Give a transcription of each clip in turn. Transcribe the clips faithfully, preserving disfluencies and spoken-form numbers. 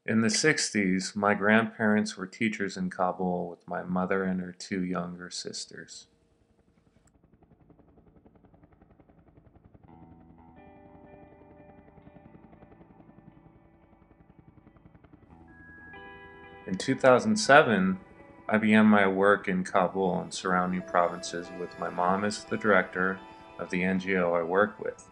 In the sixties, my grandparents were teachers in Kabul with my mother and her two younger sisters. In two thousand seven, I began my work in Kabul and surrounding provinces with my mom as the director of the N G O I work with.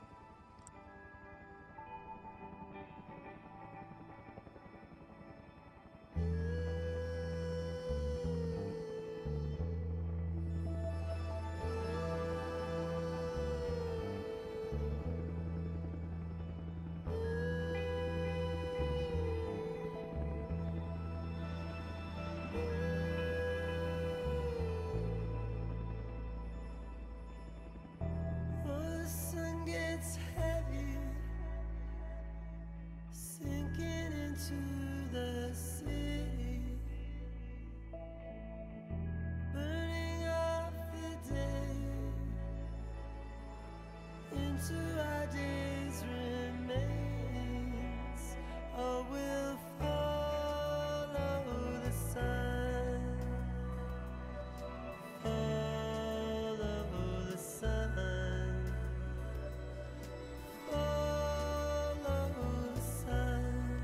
The sun gets heavy, sinking into the city, burning off the day into our days remains. Oh, we'll follow the sun, follow the sun. Follow the sun.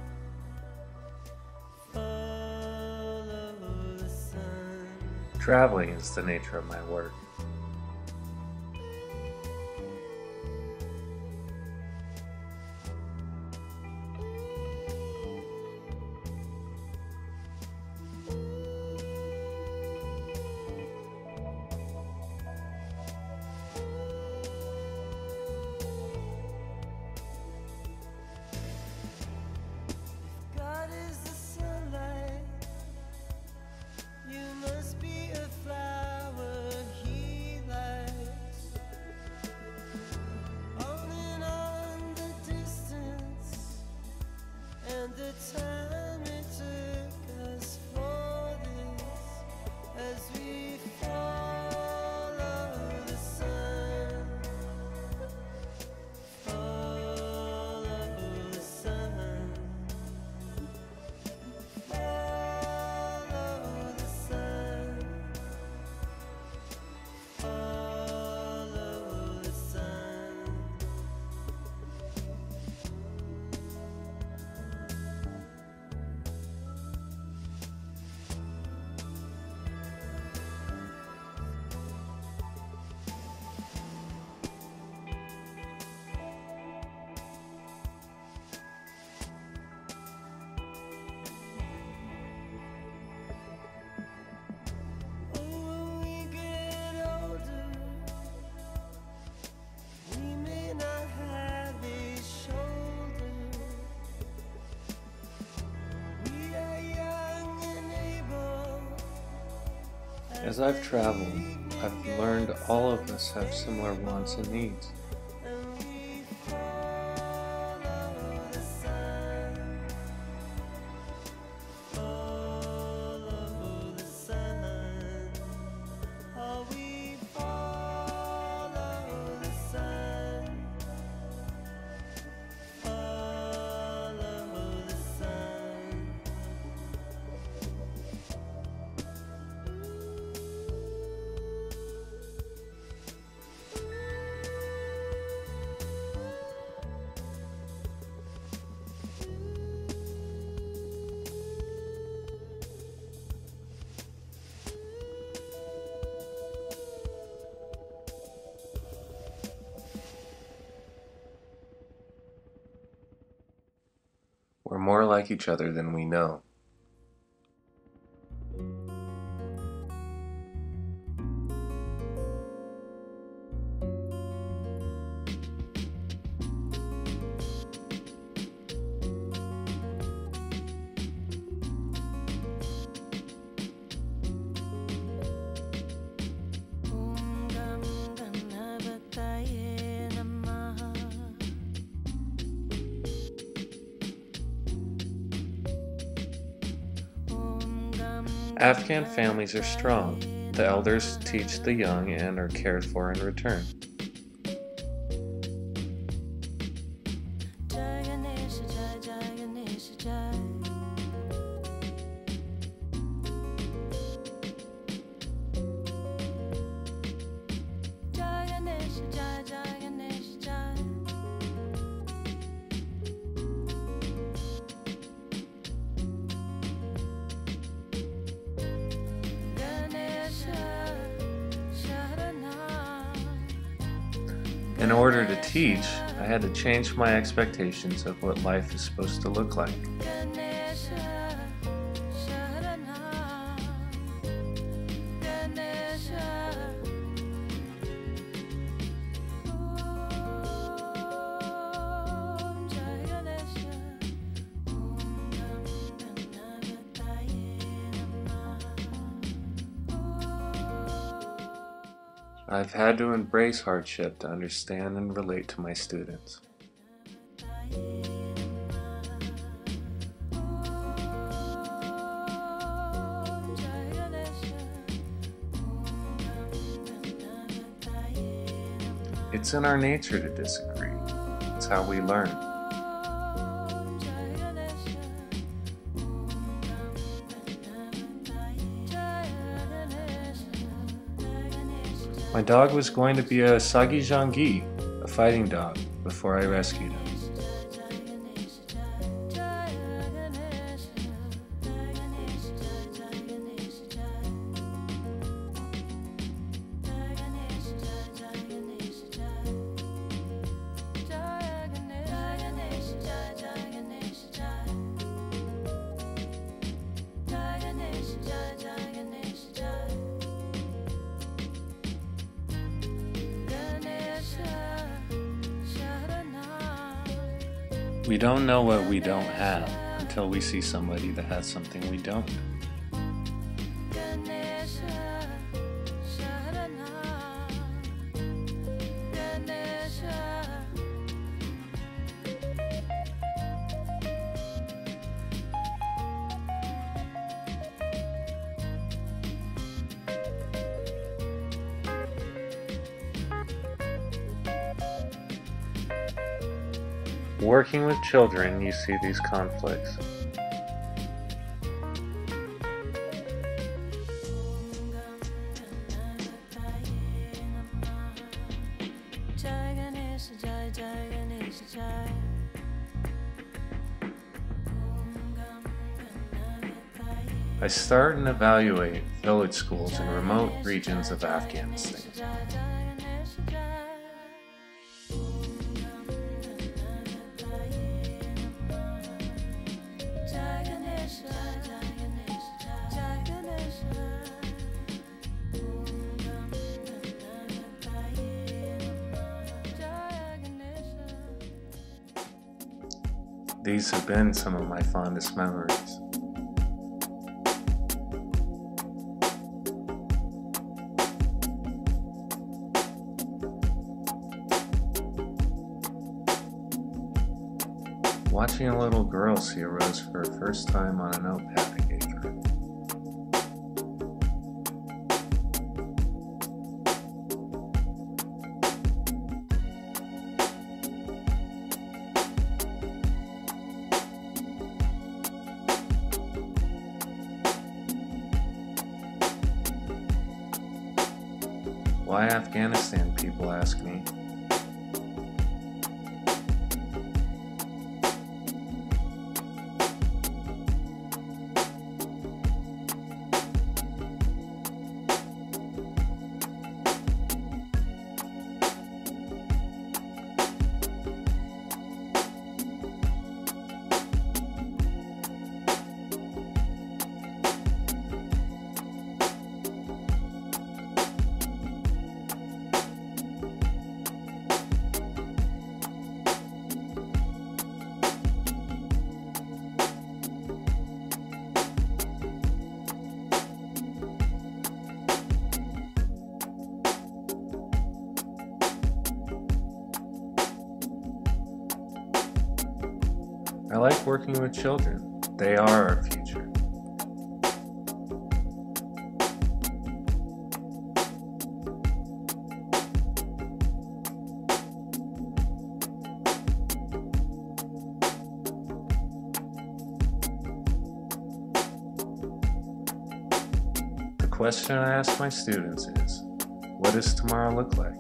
Follow the sun. Traveling is the nature of my work. God is the sunlight. You must be a flower He likes. On and on the distance, and the time it took us for this, as we follow the sun. Follow the sun. Follow the sun. Follow the sun. Oh, when we get older, we may not have a shoulder. We are young and able. As I've traveled, I've learned all of us have similar wants and needs. And we follow the sun. Follow the sun. Oh, we follow the sun. Follow the sun. We're more like each other than we know. Om Gam Ganapataye Namaha. Om Gam Afghan families are strong. The elders teach the young and are cared for in return. Jai Ganesha, Jai Jai Ganesha, Jai. In order to teach, I had to change my expectations of what life is supposed to look like. I've had to embrace hardship to understand and relate to my students. It's in our nature to disagree. It's how we learn. My dog was going to be a Sagijangi, a fighting dog, before I rescued him. We don't know what we don't have until we see somebody that has something we don't. Working with children, you see these conflicts. I start and evaluate village schools in remote regions of Afghanistan. These have been some of my fondest memories. Watching a little girl see a rose for her first time on a notepad I gave her. Why Afghanistan, people ask me. I like working with children. They are our future. The question I ask my students is, what does tomorrow look like?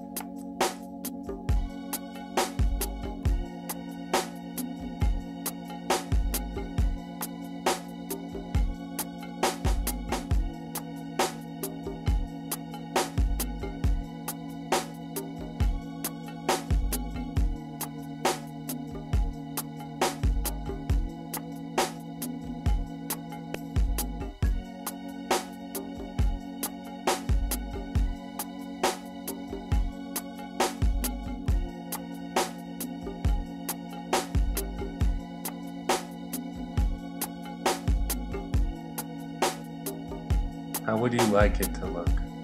How would you like it to look?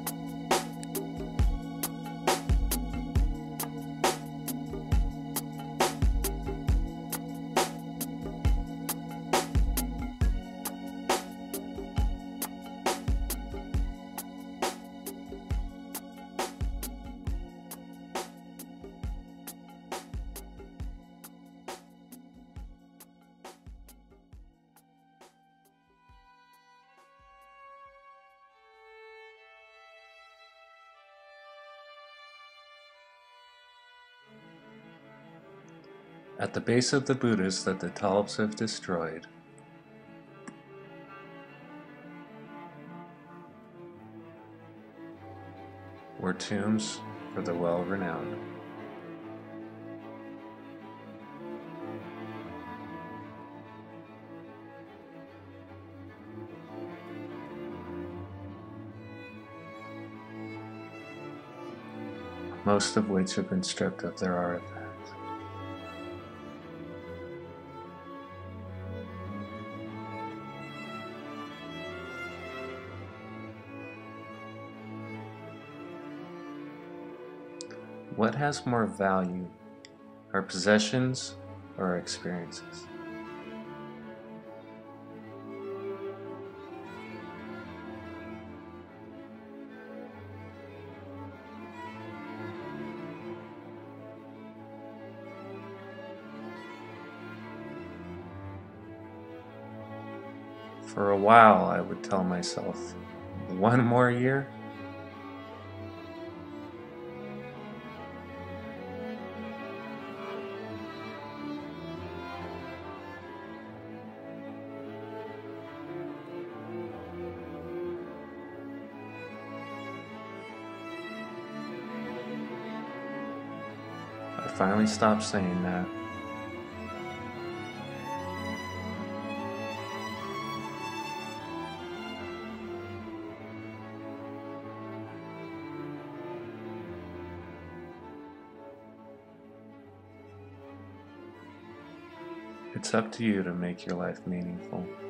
At the base of the Buddhas that the Talibs have destroyed, were tombs for the well-renowned. Most of which have been stripped of their artifacts. What has more value, our possessions or our experiences? For a while, I would tell myself, one more year? I finally stopped saying that. It's up to you to make your life meaningful.